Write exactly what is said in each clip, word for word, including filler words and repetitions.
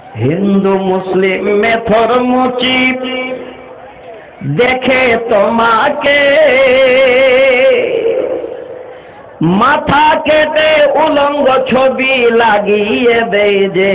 হিন্দু মুসলিম মেথর মুচি দেখে তোমাকে, মাথা কেটে উলঙ্গ ছবি লাগিয়ে দেয় যে।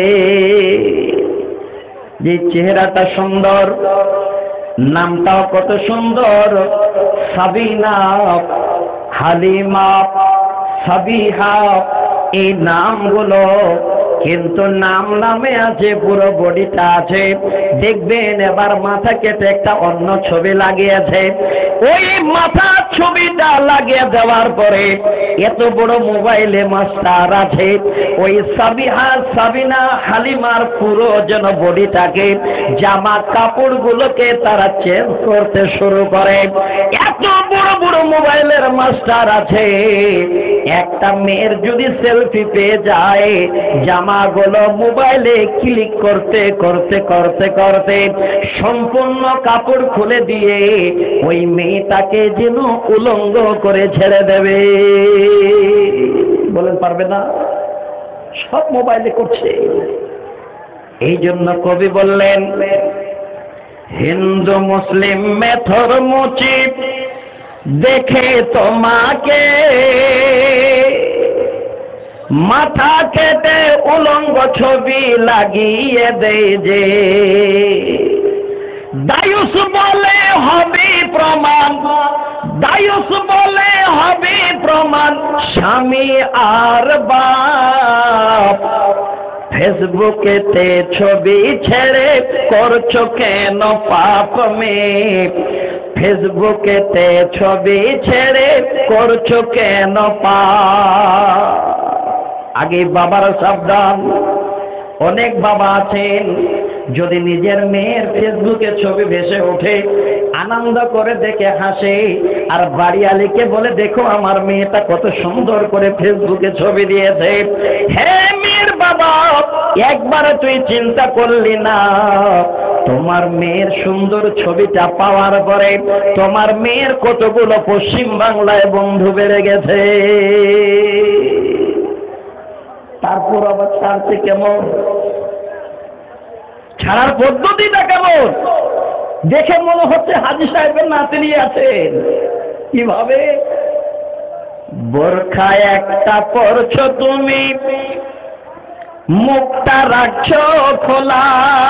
যে চেহারাটা সুন্দর, নামটাও কত সুন্দর, সাবিনা, হালিমা, সাবিহা, এই নামগুলো কিন্তু নাম নামে আছে, পুরো বডিটা আছে। দেখবেন এবার মাথা কেটে একটা অন্য ছবি লাগিয়েছে। ওই মাথার ছবিটা লাগিয়ে দেওয়ার পরে এত বড় মোবাইলে মাস্টার আছে, ওই সাবিহা, সাবিনা, হালিমার পুরো যেন বডিটাকে, জামা কাপড়গুলোকে তারা চেঞ্জ করতে শুরু করে। এত বড় বড় মোবাইলের মাস্টার আছে, একটা মেয়ের যদি সেলফি পেয়ে যায়, জামাগুলো মোবাইলে ক্লিক করতে করতে করতে করতে সম্পূর্ণ কাপড় খুলে দিয়ে ওই মেয়েটাকে যেন উলঙ্গ করে ছেড়ে দেবে। বলেন পারবে না? সব মোবাইলে করছে। এই জন্য কবি বললেন, হিন্দু মুসলিম মেথর মুচি দেখে তোমাকে, মাথা কেটে উলঙ্গ ছবি লাগিয়ে দেয় যে। দায়ুস বলে হবে প্রমাণ, দায়ুস বলে হবে প্রমাণ, স্বামী আর বাপ। ফেসবুকেতে ছবি ছেড়ে করছো কেন পাপ মেয়ে, ফেসবুকেতে ছবি ছেড়ে করছো কেন পাপ। আগে বাবার সাবধান। অনেক বাবা আছেন, যদি নিজের মেয়ের ফেসবুকে ছবি ভেসে ওঠে আনন্দ করে দেখে হাসে, আর বাড়িওয়ালিকে বলে দেখো আমার মেয়েটা কত সুন্দর করে ফেসবুকে ছবি দিয়েছে। হ্যাঁ মেয়ের বাবা, একবার তুই চিন্তা করলি না, তোমার মেয়ের সুন্দর ছবিটা পাওয়ার পরে তোমার মেয়ের কতগুলো পশ্চিম বাংলায় বন্ধু বেড়ে গেছে। তারপর আবার ছাড়ছে কেমন, ছাড়ার পদ্ধতিটা কেমন, দেখে মনে হচ্ছে হাজী সাহেবের নাতনি আছেন। কিভাবে? বোরখা একটা পরছো তুমি, মুখটা রাখছো খোলা,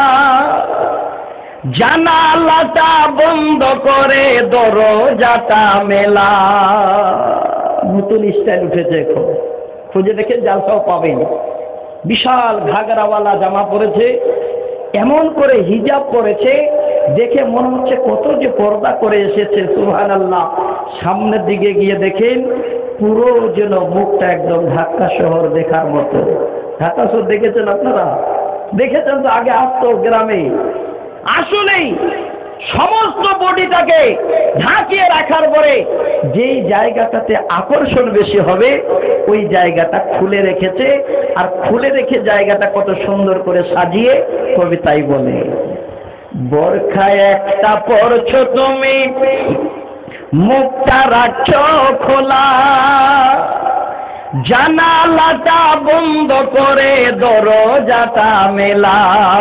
জানালাটা বন্ধ করে দরজাটা মেলা। নতুন স্টাইল উঠেছে এখন, খুঁজে দেখে জালসাও পাবেন। বিশাল ঘাগরাওয়ালা জামা পরেছে, এমন করে হিজাব পরেছে, দেখে মনে হচ্ছে কত যে পর্দা করে এসেছে। সুবহানাল্লাহ। সামনের দিকে গিয়ে দেখেন পুরো যেন মুখটা একদম ঢাকা শহর দেখার মতো। ঢাকা শহর দেখেছেন আপনারা? দেখেছেন তো, আগে আসতো গ্রামে। আসলেই সমস্ত বডিটাকে ঢাকিয়ে রাখার পরে যেই জায়গাটাতে আকর্ষণ বেশি হবে ওই জায়গাটা খুলে রেখেছে, আর খুলে রেখে জায়গাটা কত সুন্দর করে সাজিয়ে কবিতাই বলে, বোরখা একটা পরছো তুমি, মুখটা রাখছো খোলা, জানালাটা বন্ধ করে দরজাটা মেলা,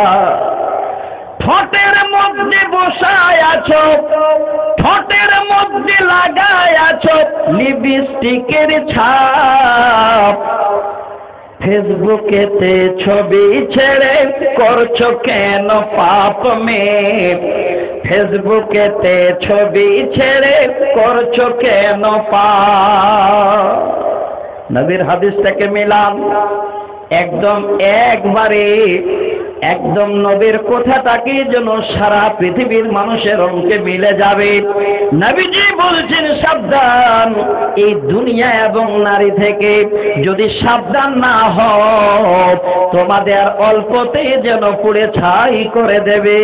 ঠোঁটের মধ্যে বসায় আছো, ঠোঁটের মধ্যে লাগায় আছো লিপস্টিকের ছাপ, ফেসবুকেতে ছবি ছেড়ে করছো কেন পাপ মেয়ে, ফেসবুকেতে ছবি ছেড়ে করছো কেন পাপ। নবীর হাদিসটাকে মিলাম, একদম একবারে একদম নবীর কথাটাকে যেন সারা পৃথিবীর মানুষের অঙ্কে মিলে যাবে। নবীজি বলছেন সাবধান, এই দুনিয়া এবং নারী থেকে যদি সাবধান না হও তোমাদের অল্পতে যেন পুড়ে ছাই করে দেবে।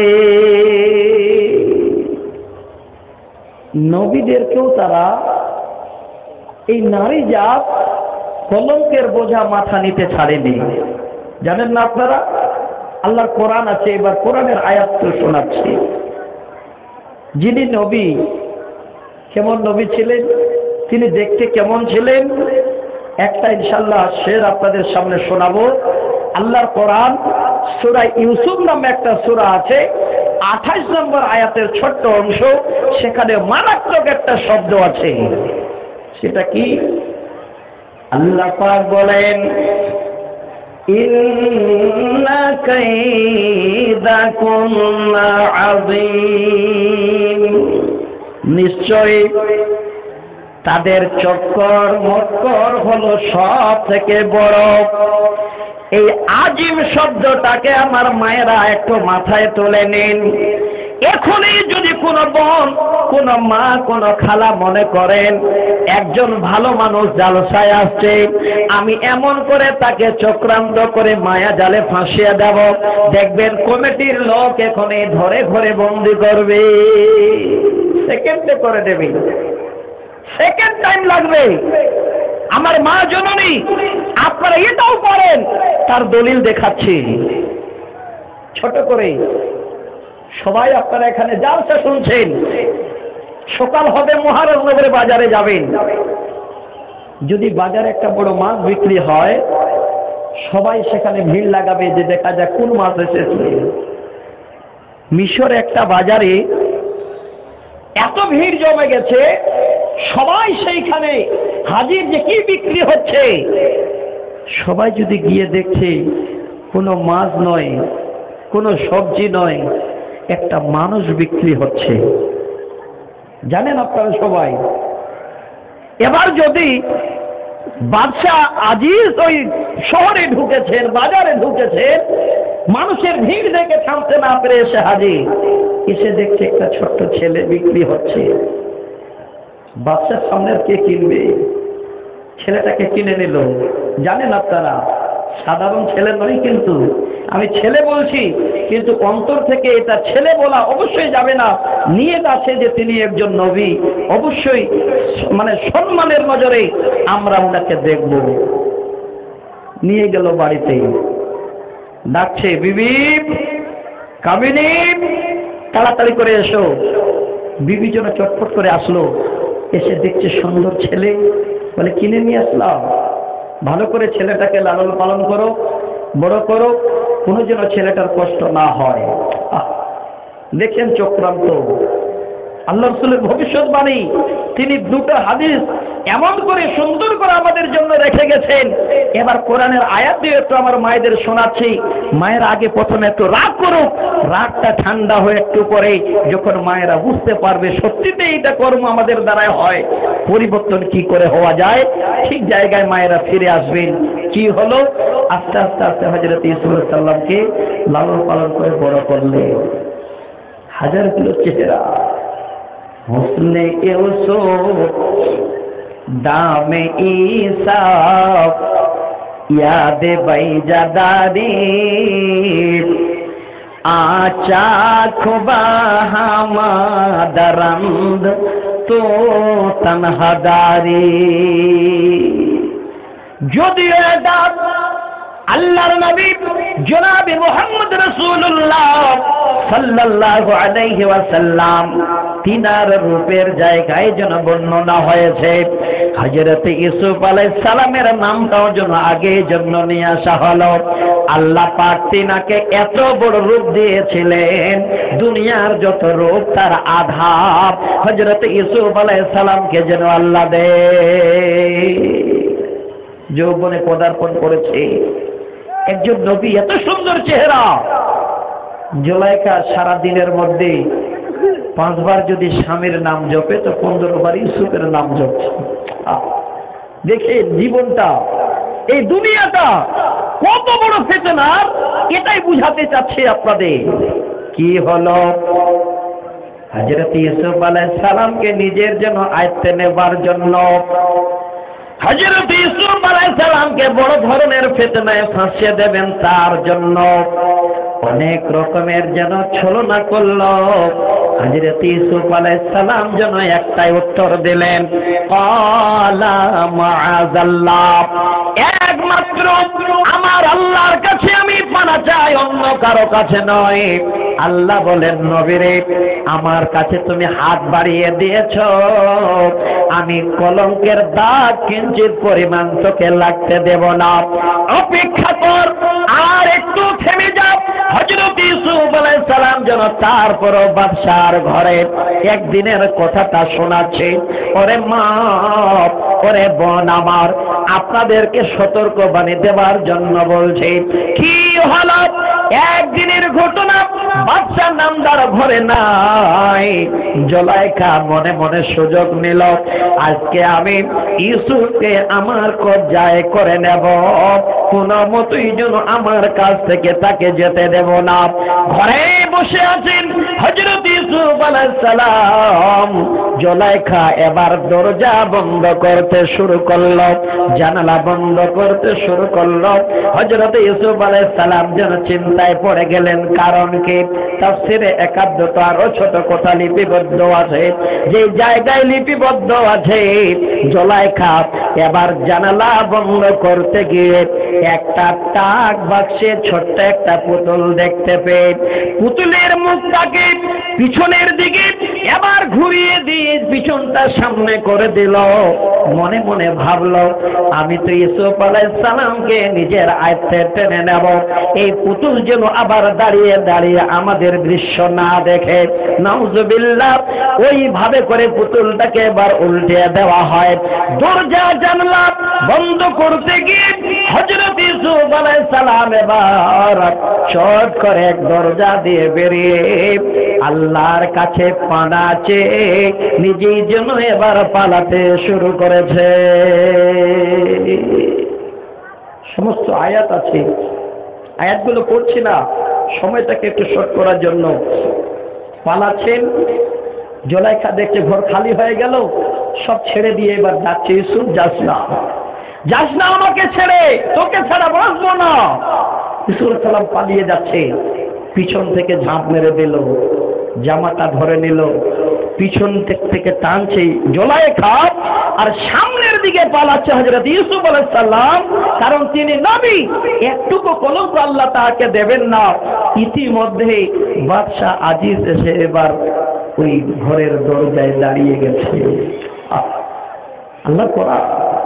নবীদেরকেও তারা এই নারী জাত কলঙ্কের বোঝা মাথা নিতে ছাড়েনি। জানেন না আপনারা? আল্লাহর কোরআন আছে, এবার কোরআনের আয়াত তো শোনাচ্ছি। যিনি নবী, কেমন নবী ছিলেন, তিনি দেখতে কেমন ছিলেন, একটা ইনশাআল্লাহ শের আপনাদের সামনে শোনাবো। আল্লাহর কোরআন সূরা ইউসুফ নামে একটা সূরা আছে, আঠাশ নম্বর আয়াতের ছোট্ট অংশ, সেখানে মারাত্মক একটা শব্দ আছে। সেটা কি? আল্লাহ পাক বলেন, ইন্না কাইদাকুন্না আযীম, নিশ্চয় তাদের চক্কর মক্কর হলো সব থেকে বড়। এই আজিম শব্দটাকে আমার মায়েরা একটু মাথায় তুলে নিন। এখনই যদি কোনো বোন, কোনো মা, কোনো খালা মনে করেন একজন ভালো মানুষ জালসায় আসছে, আমি এমন করে তাকে চক্রান্ত করে মায়া জালে ফাঁসিয়ে দেব, দেখবেন কমিটির লোক এখনই ধরে ঘরে বন্দি করবে, সেকেন্ডে করে দেবে, সেকেন্ড টাইম লাগবে। আমার মা জননী, আপনারা এটাও করেন, তার দলিল দেখাচ্ছি ছোট করে। সবাই আপনারা এখানে জালসা শুনছেন, সকাল হবে মহারাজনগরে বাজারে যাবেন, যদি বাজারে একটা বড় মাছ বিক্রি হয়, সবাই সেখানে ভিড় লাগাবে যে দেখা যাক কোন মাছ এসেছে। মিশরে একটা বাজারে এত ভিড় জমে গেছে, সবাই সেইখানে হাজির যে কি বিক্রি হচ্ছে। সবাই যদি গিয়ে দেখছে কোনো মাছ নয়, কোনো সবজি নয়, একটা মানুষ বিক্রি হচ্ছে। জানেন আপনারা সবাই, এবার যদি বাদশাহ আজিজ ওই শহরে ঢুকেছেন, বাজারে ঢুকেছেন, মানুষের ভিড় দেখে থামতে না পেরে এসে হাজির, এসে দেখছে একটা ছোট্ট ছেলে বিক্রি হচ্ছে। বাদশার সামনে কে কিনবে? ছেলেটাকে কিনে নিল। জানেন আপনারা, সাধারণ ছেলে নয়, কিন্তু আমি ছেলে বলছি, কিন্তু অন্তর থেকে এটা ছেলে বলা অবশ্যই যাবে না। নিয়ত আছে যে তিনি একজন নবী, অবশ্যই মানে সম্মানের নজরে আমরা ওনাকে দেখব। নিয়ে গেল বাড়িতে, ডাকছে, বিবি, কামিনী, তাড়াতাড়ি করে এসো। বিবি যেন চটপট করে আসলো, এসে দেখছে সুন্দর ছেলে, বলে কিনে নিয়ে আসলাম, ভালো করে ছেলেটাকে লালন পালন করো, বড় করো, কোনো যেন ছেলেটার কষ্ট না হয়। দেখেন চক্রান্ত, আল্লাহ রাসূলের ভবিষ্যৎবাণী, তিনি দুটো হাদিস এমন করে সুন্দর করে আমাদের জন্য রেখে গেছেন। এবার কোরআনের আয়াত দিয়ে একটু আমার মায়েদের শোনাচ্ছি। মায়ের আগে প্রথমে একটু রাগ করুক, রাগটা ঠান্ডা হয়ে একটু পরে যখন মায়েরা বুঝতে পারবে সত্যিতে এইটা কর্ম আমাদের দ্বারাই হয়, পরিবর্তন কি করে হওয়া যায়, ঠিক জায়গায় মায়েরা ফিরে আসবেন। কি হলো? আস্তে আস্তে আস্তে হযরত ইউসুফ আলাইহিস সালামকে লালন পালন করে বড় করলে। হাজার কিলো চেহারা, হুসনে ইউসুফ দামে ঈসা, याद बैजादारी आचा खुबा दरंद तो तनहादारी যদিও এটা আল্লাহর নবী জনাবে মুহাম্মদ রাসূলুল্লাহ সাল্লাল্লাহু আলাইহি ওয়াসাল্লাম তিনার রূপের জায়গায় যেন বর্ণনা হয়েছে, হযরত ইউসুফ আলাইহিস সালামের নামটাও যেন আগে জন্য নিয়ে আসা হলো। আল্লাহ পাক তিনাকে এত বড় রূপ দিয়েছিলেন, দুনিয়ার যত রূপ তার আধা হযরত ইউসুফ আলাইহিস সালামকে যেন আল্লাহ দেয়। যৌবনে পদার্পণ করেছে একজন নবী, এত সুন্দর চেহারা। জুলাইখা সারা দিনের মধ্যে পাঁচবার যদি স্বামীর নাম জপে তো পনেরো বার ইউসুফের নাম জপছে। দেখে জীবনটা, এই দুনিয়াটা কত বড় ফিতনার, এটাই বুঝাতে চাচ্ছি আপনাদের। কি হলো? হযরত ইউসুফ আলাইহিস সালামকে নিজের জন্য আয়ত্তে নেবার জন্য হযরত ইউসুফ আলাইহিস সালামকে বড় ধরনের ফিতনায় ফাঁসিয়ে দেবেন, তার জন্য অনেক রকমের যেন ছলনা করলো। হযরত ইউসুফ আলাইহিস সালাম যেন একটাই উত্তর দিলেন, ক্বালা মাআযাল্লাহ, একমাত্র আমার আল্লাহর কাছে আমি পানা চাই, অন্য কারো কাছে নয়। আল্লাহ বলেন নবীরে আমার কাছে তুমি হাত বাড়িয়ে দিয়েছো, আমি কলঙ্কের দাগ কিঞ্চিত পরিমাণ তোকে লাগতে দেব না, অপেক্ষা কর আর একটু থেমে যাও। হযরত ইউসুফ আলাইহিস সালাম যেন তারপরও বাদশার ঘরে একদিনের কথাটা শোনাচ্ছে। ওরে মা ওরে বোন আমার, আপনাদেরকে সতর্কবাণী দেওয়ার জন্য বলছে। কি হলো? একদিনের ঘটনা, বাদশার নামদার ঘরে নাই। জুলাইখা মনে মনে সুযোগ নিল, আজকে আমি ইউসুফকে আমার কবজায় করে নেব, কোন মতই যেন আমার কাছ থেকে তাকে যেতে দেব না। ঘরে বসে আছেন হযরত ইউসুফ আলাইহিস সালাম। জুলাইখা এবার দরজা বন্ধ করতে শুরু করলো, জানালা বন্ধ করতে শুরু করলো। হযরত ইউসুফ আলাইহিস সালাম যেন চিন্তায় পড়ে গেলেন। কারণ কি? তাফসীরে একাধিকটা আরো ছোট কথা লিপিবদ্ধ আছে, যে জায়গায় লিপিবদ্ধ আছে জুলাইখা এবার জানালা বন্ধ করতে গিয়ে একটা টাক বাক্সে ছোট্ট একটা পুতুল দেখতে পেয়ে পুতুলের মুখটাকে পিছনের দিকে এবার ঘুরিয়ে দিয়ে পিছনটা সামনে করে দিল। মনে মনে ভাবলো, আমি তো ইউসুফ আলাইহিস সালামকে নিজের আয়ত্তে টেনে নেব, এই পুতুল যেন আবার দাঁড়িয়ে দাঁড়িয়ে আমাদের দৃশ্য না দেখে। নাউজুবিল্লাহ। ওইভাবে করে পুতুলটাকে এবার উল্টে দেওয়া হয়। দরজা জানলা বন্ধ করতে গিয়ে হযরত ইউসুফ আলাইহিস সালাম এবার চট করে এক দরজা দিয়ে বেরিয়ে আল্লাহর কাছে পানা চেয়ে নিজেই যেন এবার পালাতে শুরু করেছে। সমস্ত আয়াত আছে, আয়াতগুলো পড়ছি না, সময়টাকে একটু শর্ট করার জন্য। পালাচ্ছেন, জুলাইখা দেখছে ঘর খালি হয়ে গেল, সব ছেড়ে দিয়ে এবার যাচ্ছে, ইউসুফ যাস না, যাস না, আমাকে ছেড়ে, তোকে ছাড়া বাঁচবো না। ইউসুফ সালাম পালিয়ে যাচ্ছে, পিছন থেকে ঝাঁপ মেরে দিল, জামাটা ধরে নিল, পিছন থেকে টানছে জুলাইখা, আর সামনের দিকে পালাচ্ছে হযরত ইউসুফ আলাইহিস সালাম। কারণ তিনি নবী, একটুকু কলঙ্ক আল্লাহ তাকে দেবেন না। ইতিমধ্যে বাদশা আজিজ এসে এবার ওই ঘরের দরজায় দাঁড়িয়ে গেছে। আল্লাহ কোরআন